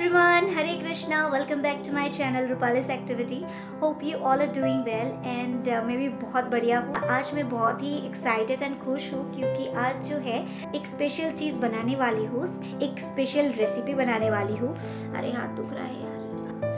everyone, Hare Krishna. Welcome back to my channel Rupali's Activity. Hope you all are doing well and मैं भी बहुत बढ़िया हूँ। आज मैं बहुत ही एक्साइटेड एंड खुश हूँ क्योंकि आज जो है एक स्पेशल चीज़ बनाने वाली हूँ, एक स्पेशल रेसिपी बनाने वाली हूँ। अरे हाथ दुख रहा है यार।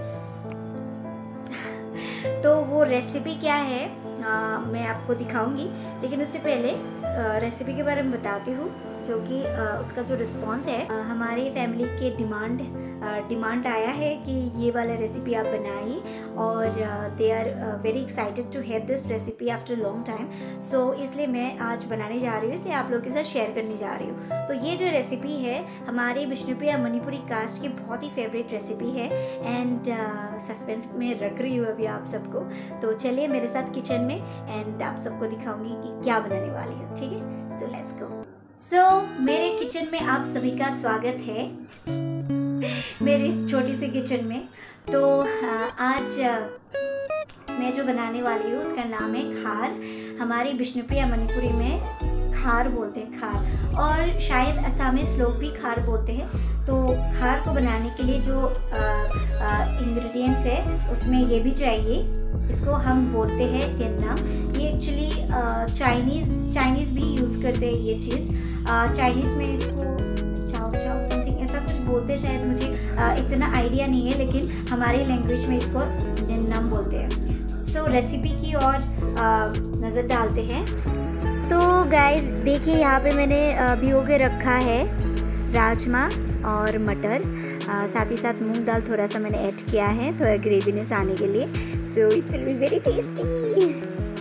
तो वो रेसिपी क्या है मैं आपको दिखाऊंगी, लेकिन उससे पहले रेसिपी के बारे में बताती हूँ क्योंकि उसका जो रिस्पॉन्स है हमारी फैमिली के डिमांड आया है कि ये वाला रेसिपी आप बनाइए और they are very excited to have this recipe after long time. So इसलिए मैं आज बनाने जा रही हूँ, इसलिए आप लोगों के साथ शेयर करने जा रही हूँ। तो ये जो रेसिपी है हमारी विष्णुप्रिया मणिपुरी कास्ट की बहुत ही फेवरेट रेसिपी है एंड सस्पेंस में रख रही हूँ अभी आप सबको। तो चलिए मेरे साथ किचन में एंड आप सबको दिखाऊंगी कि क्या बनाने वाली हूँ, ठीक है। So let's go. सो मेरे किचन में आप सभी का स्वागत है मेरे इस छोटी सी किचन में। तो आज मैं जो बनाने वाली हूँ उसका नाम है खार। हमारी विष्णुप्रिया मणिपुरी में खार बोलते हैं, खार, और शायद असमीज लोग भी खार बोलते हैं। तो खार को बनाने के लिए जो इंग्रेडिएंट्स है उसमें ये भी चाहिए, इसको हम बोलते हैं केन्ना। ये एक्चुअली चाइनीज़ भी यूज़ करते हैं ये चीज़। चाइनीज़ में इसको चाओ चाओ समथिंग ऐसा कुछ बोलते हैं शायद, मुझे इतना आइडिया नहीं है, लेकिन हमारे लैंग्वेज में इसको निन्नम बोलते हैं। सो रेसिपी की ओर नज़र डालते हैं। तो गाइस देखिए यहाँ पे मैंने भिगो के रखा है राजमा और मटर, साथ ही साथ मूंग दाल थोड़ा सा मैंने ऐड किया है थोड़ा ग्रेवीनेस आने के लिए। So it will be very tasty.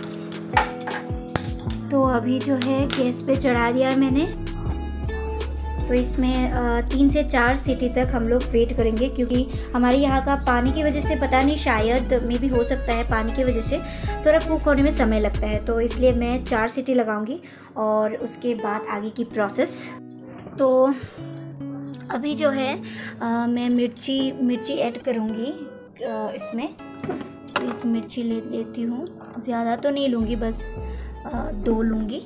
तो अभी जो है गैस पे चढ़ा दिया मैंने। तो इसमें 3 से 4 सीटी तक हम लोग वेट करेंगे क्योंकि हमारे यहाँ का पानी की वजह से, पता नहीं शायद मे भी हो सकता है पानी की वजह से थोड़ा कुक होने में समय लगता है। तो इसलिए मैं 4 सीटी लगाऊंगी और उसके बाद आगे की प्रोसेस। तो अभी जो है मैं मिर्ची ऐड करूँगी इसमें। एक मिर्ची लेती हूँ, ज़्यादा तो नहीं लूँगी, बस 2 लूँगी।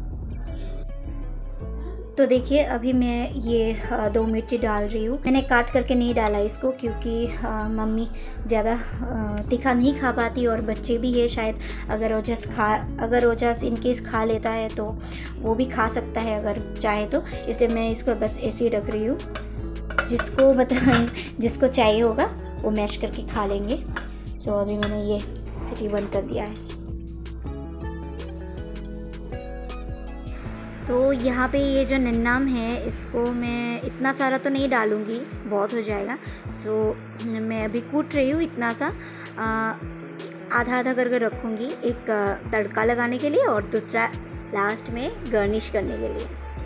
तो देखिए अभी मैं ये 2 मिर्ची डाल रही हूँ। मैंने काट करके नहीं डाला इसको क्योंकि मम्मी ज़्यादा तीखा नहीं खा पाती और बच्चे भी है शायद। अगर ओजस इनकेस खा लेता है तो वो भी खा सकता है अगर चाहे तो, इसलिए मैं इसको बस ऐसे ही रख रही हूँ। जिसको चाहिए होगा वो मैश करके खा लेंगे। सो अभी मैंने ये सीटी बंद कर दिया है। तो यहाँ पे ये जो निन्नाम है इसको मैं इतना सारा तो नहीं डालूँगी, बहुत हो जाएगा। सो मैं अभी कूट रही हूँ इतना सा, आधा आधा करके रखूँगी, एक तड़का लगाने के लिए और दूसरा लास्ट में गार्निश करने के लिए।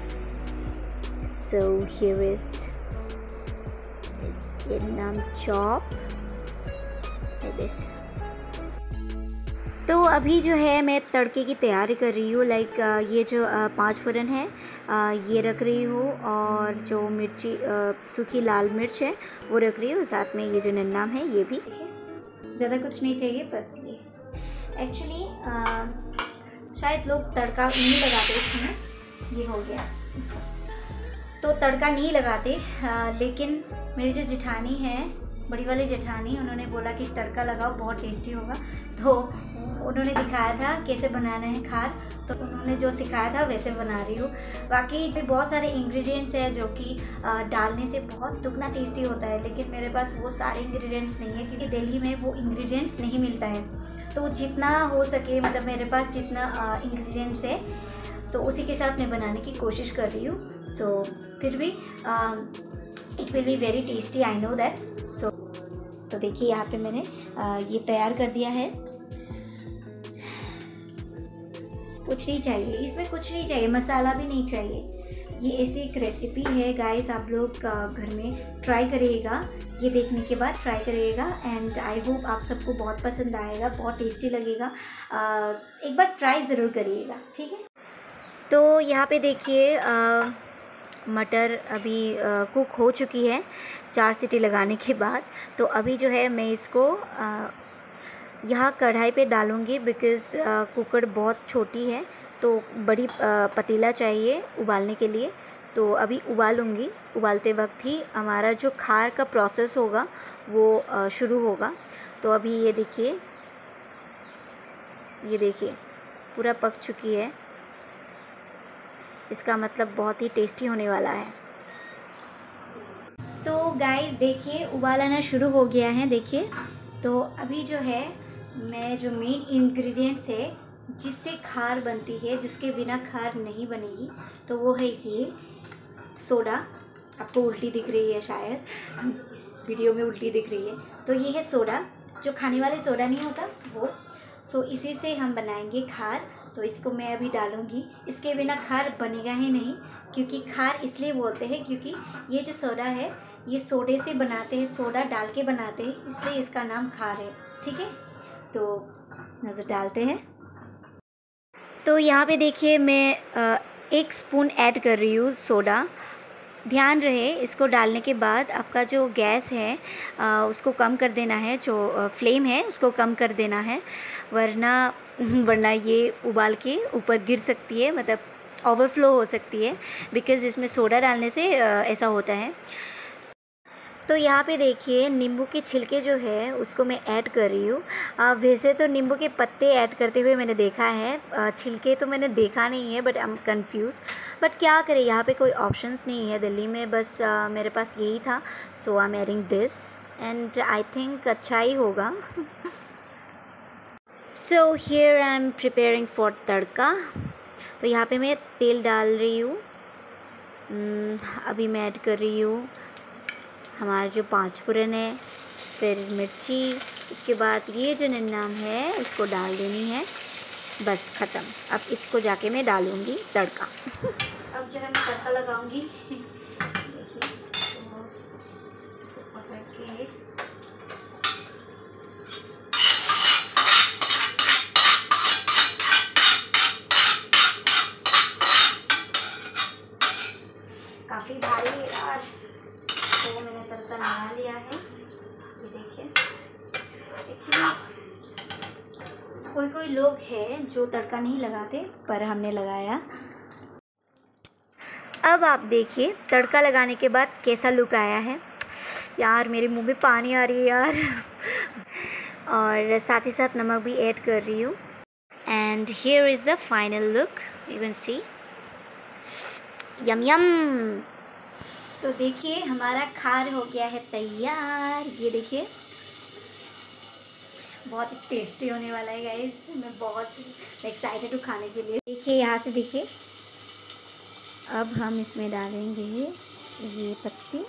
सो हियर इज निन्नाम चॉप दिस। तो अभी जो है मैं तड़के की तैयारी कर रही हूँ। लाइक ये जो 5 फोरन है ये रख रही हूँ और जो मिर्ची सूखी लाल मिर्च है वो रख रही हूँ, साथ में ये जो निन्नाम है ये भी। ज़्यादा कुछ नहीं चाहिए, बस ये एक्चुअली शायद लोग तड़का नहीं लगाते इसमें। ये हो गया तो तड़का नहीं लगाते, लेकिन मेरी जो जेठानी है, बड़ी वाली जेठानी, उन्होंने बोला कि तड़का लगाओ बहुत टेस्टी होगा। तो उन्होंने दिखाया था कैसे बनाना है खार, तो उन्होंने जो सिखाया था वैसे बना रही हूँ। बाकी जो बहुत सारे इंग्रेडिएंट्स हैं जो कि डालने से बहुत दुगना टेस्टी होता है, लेकिन मेरे पास वो सारे इंग्रेडिएंट्स नहीं है क्योंकि दिल्ली में वो इंग्रेडिएंट्स नहीं मिलता है। तो जितना हो सके, मतलब मेरे पास जितना इंग्रेडिएंट्स है तो उसी के साथ मैं बनाने की कोशिश कर रही हूँ। सो फिर भी it will be very tasty, I know that. So तो देखिए यहाँ पे मैंने ये तैयार कर दिया है। कुछ नहीं चाहिए इसमें, कुछ नहीं चाहिए, मसाला भी नहीं चाहिए। ये ऐसी एक रेसिपी है गाइस, आप लोग घर में ट्राई करिएगा, ये देखने के बाद ट्राई करिएगा एंड आई होप आप सबको बहुत पसंद आएगा, बहुत टेस्टी लगेगा। एक बार ट्राई ज़रूर करिएगा, ठीक है। तो यहाँ पे देखिए मटर अभी कुक हो चुकी है 4 सीटी लगाने के बाद। तो अभी जो है मैं इसको यहाँ कढ़ाई पे डालूँगी बिकॉज़ कुकर बहुत छोटी है, तो बड़ी पतीला चाहिए उबालने के लिए। तो अभी उबालूँगी। उबालते वक्त ही हमारा जो खार का प्रोसेस होगा वो शुरू होगा। तो अभी ये देखिए पूरा पक चुकी है। इसका मतलब बहुत ही टेस्टी होने वाला है। तो गाइस देखिए उबाल आना शुरू हो गया है। देखिए तो अभी जो है मैं जो मेन इंग्रेडिएंट्स है जिससे खार बनती है, जिसके बिना खार नहीं बनेगी, तो वो है ये सोडा। आपको उल्टी दिख रही है शायद, वीडियो में उल्टी दिख रही है। तो ये है सोडा, जो खाने वाले सोडा नहीं होता वो। सो इसी से हम बनाएंगे खार। तो इसको मैं अभी डालूँगी। इसके बिना खार बनेगा ही नहीं, क्योंकि खार इसलिए बोलते हैं क्योंकि ये जो सोडा है ये सोडे से बनाते हैं, सोडा डाल के बनाते हैं, इसलिए इसका नाम खार है। ठीक है, तो नज़र डालते हैं। तो यहाँ पे देखिए मैं 1 स्पून ऐड कर रही हूँ सोडा। ध्यान रहे इसको डालने के बाद आपका जो गैस है उसको कम कर देना है, जो फ्लेम है उसको कम कर देना है, वरना ये उबाल के ऊपर गिर सकती है, मतलब ओवरफ्लो हो सकती है, बिकॉज़ इसमें सोडा डालने से ऐसा होता है। तो यहाँ पे देखिए नींबू के छिलके जो है उसको मैं ऐड कर रही हूँ। वैसे तो नींबू के पत्ते ऐड करते हुए मैंने देखा है, छिलके तो मैंने देखा नहीं है, but I am confuse. But क्या करें, यहाँ पे कोई ऑप्शंस नहीं है दिल्ली में, बस मेरे पास यही था। So I am adding this and I think अच्छा ही होगा। So here I am preparing for tadka. तो यहाँ पे मैं तेल डाल रही हूँ। अभी मैं ऐड कर रही हूँ हमारा जो 5 फोरन है, फिर मिर्ची, उसके बाद ये जो नाम है इसको डाल देनी है। बस ख़त्म। अब इसको जाके मैं डालूँगी तड़का। अब जो है मैं तड़का लगाऊँगी। देखिए इसको पकड़ के काफ़ी भारी है यार। तो मैंने तड़का लगा लिया है। ये देखिए एक्चुअली कोई लोग हैं जो तड़का नहीं लगाते, पर हमने लगाया। अब आप देखिए तड़का लगाने के बाद कैसा लुक आया है। यार मेरे मुंह में पानी आ रही है यार। और साथ ही साथ नमक भी ऐड कर रही हूँ। And here is the final look, you can see. Yum yum. तो देखिए हमारा खार हो गया है तैयार। ये देखिए बहुत ही टेस्टी होने वाला है गाइस। मैं बहुत एक्साइटेड हूँ खाने के लिए। देखिए यहाँ से देखिए, अब हम इसमें डालेंगे ये पत्ती।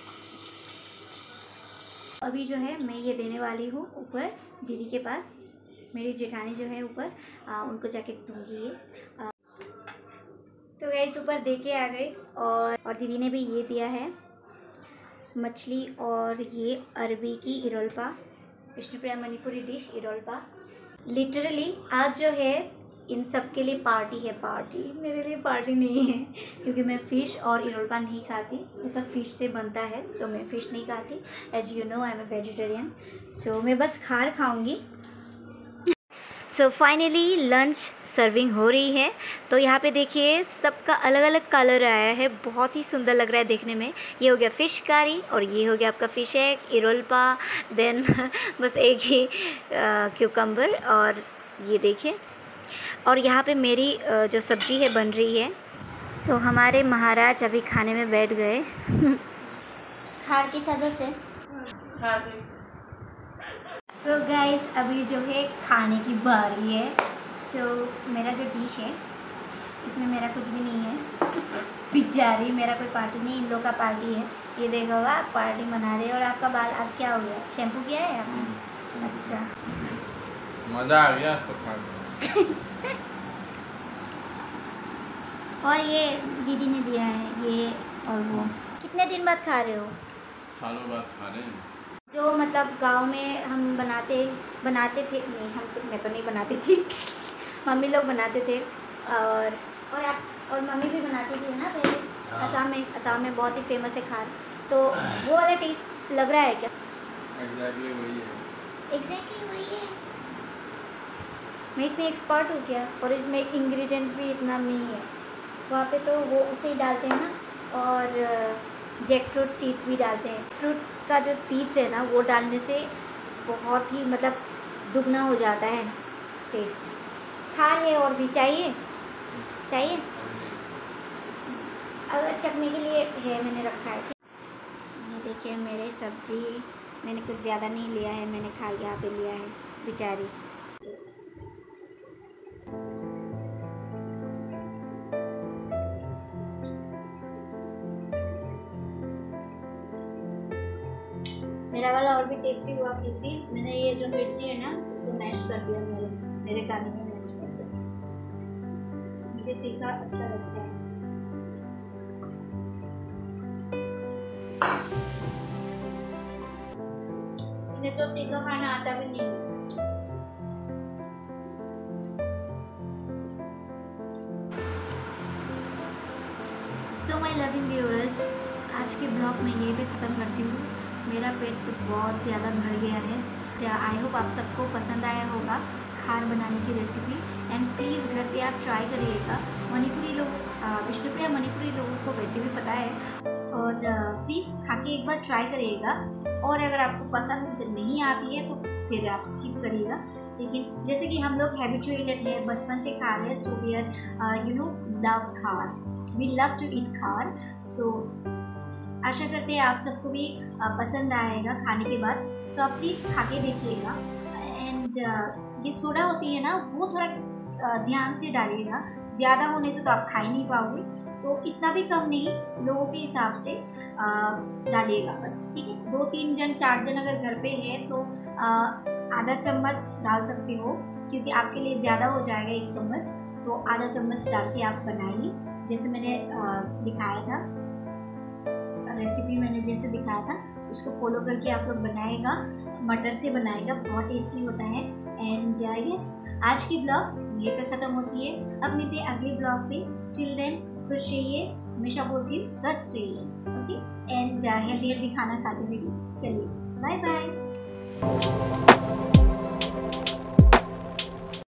अभी जो है मैं ये देने वाली हूँ ऊपर दीदी के पास। मेरी जेठानी जो है ऊपर, उनको जाके दूँगी ये। तो गाइस ऊपर दे के आ गई। और दीदी ने भी ये दिया है मछली और ये अरबी की इरोल्पा, विष्णुप्रिया मणिपुरी डिश इरोल्पा। लिटरली आज जो है इन सब के लिए पार्टी है। पार्टी मेरे लिए पार्टी नहीं है, क्योंकि मैं फ़िश और इरोल्पा नहीं खाती। ये सब फ़िश से बनता है तो मैं फ़िश नहीं खाती। As you know I am a vegetarian. So मैं बस खार खाऊंगी। सो फाइनली लंच सर्विंग हो रही है। तो यहाँ पे देखिए सबका अलग अलग कलर आया है, बहुत ही सुंदर लग रहा है देखने में। ये हो गया फ़िश कारी और ये हो गया आपका फ़िश एग, इरोल्पा, देन बस एक ही क्यूकम्बर। और ये देखिए, और यहाँ पे मेरी जो सब्ज़ी है बन रही है। तो हमारे महाराज अभी खाने में बैठ गए। खार की सदों से। सो गाइस अभी जो है खाने की बारी है। सो मेरा जो डिश है इसमें मेरा कुछ भी नहीं है। बेचारी मेरा कोई पार्टी नहीं, इन लोग का पार्टी है। ये देखो आप पार्टी मना रहे हो। और आपका बाल आज क्या हो गया, शैम्पू किया है आपने? अच्छा मज़ा आ गया तो खाने में। और ये दीदी ने दिया है ये और वो। कितने दिन बाद खा रहे हो? सालों बाद खा रहे हैं। जो मतलब गांव में हम बनाते थे, नहीं हम तो, मैं तो नहीं बनाती थी, मम्मी लोग बनाते थे। और मम्मी भी बनाती थी ना पहले। असम में बहुत ही फेमस है खार। तो वो वाला टेस्ट लग रहा है क्या? एग्जैक्टली वही है। एग्जैक्टली वही है। मैं इतनी एक्सपर्ट हूँ क्या? और इसमें इंग्रेडिएंट्स भी इतना नहीं है। वहाँ पे तो वो उसे ही डालते हैं ना, और जैक फ्रूट सीड्स भी डालते हैं। फ्रूट का जो सीड्स है ना वो डालने से बहुत ही मतलब दुगना हो जाता है टेस्ट। खा ले और भी चाहिए अगर चखने के लिए है मैंने रखा है। ये देखिए मेरे सब्जी मैंने कुछ ज़्यादा नहीं लिया है, मैंने खा यहाँ पे लिया है बेचारी। मेरा वाला और भी टेस्टी हुआ क्योंकमैंने ये जो मिर्ची है ना उसको मैश कर दिया, मेरे खाने में मैश कर दिया। मुझे तीखा अच्छा लगता है। मुझे तो तीखा खाना आता भी नहीं। सो माय लविंग व्यूअर्स, आज के ब्लॉग में यहीं पे ख़त्म करती हूँ। मेरा पेट तो बहुत ज़्यादा भर गया है। आई होप आप सबको पसंद आया होगा खार बनाने की रेसिपी। एंड प्लीज़ घर पे आप ट्राई करिएगा। मणिपुरी लोग, विष्णुप्रिया मणिपुरी लोगों को वैसे भी पता है, और प्लीज़ खा के एक बार ट्राई करिएगा। और अगर आपको पसंद नहीं आती है तो फिर आप स्किप करिएगा। लेकिन जैसे कि हम लोग हैबिचुएटेड है, बचपन से खा रहे हैं, so we are love khar, we love to eat khar. So आशा करते हैं आप सबको भी पसंद आएगा खाने के बाद। सो आप प्लीज़ खा के देखिएगा। एंड ये सोडा होती है ना वो थोड़ा ध्यान से डालिएगा, ज़्यादा होने से तो आप खा ही नहीं पाओगे, तो इतना भी कम नहीं, लोगों के हिसाब से डालिएगा बस, ठीक है। 2-3 जन 4 जन अगर घर पे है तो आधा चम्मच डाल सकते हो, क्योंकि आपके लिए ज़्यादा हो जाएगा 1 चम्मच, तो आधा चम्मच डाल के आप बनाइए जैसे मैंने दिखाया था। रेसिपी मैंने जैसे दिखाया था उसको फॉलो करके आप लोग बनाएगा, मटर से बनाएगा, बहुत टेस्टी होता है। एंड यस, आज की ब्लॉग ये पे ख़त्म होती है। अब मिलते हैं अगले ब्लॉग पे। टिल देन खुश रहिए, हमेशा बोलती हूँ स्वस्थ रहिए, ओके। एंड हेल्दी खाना खाते रहिए। चलिए बाय बाय।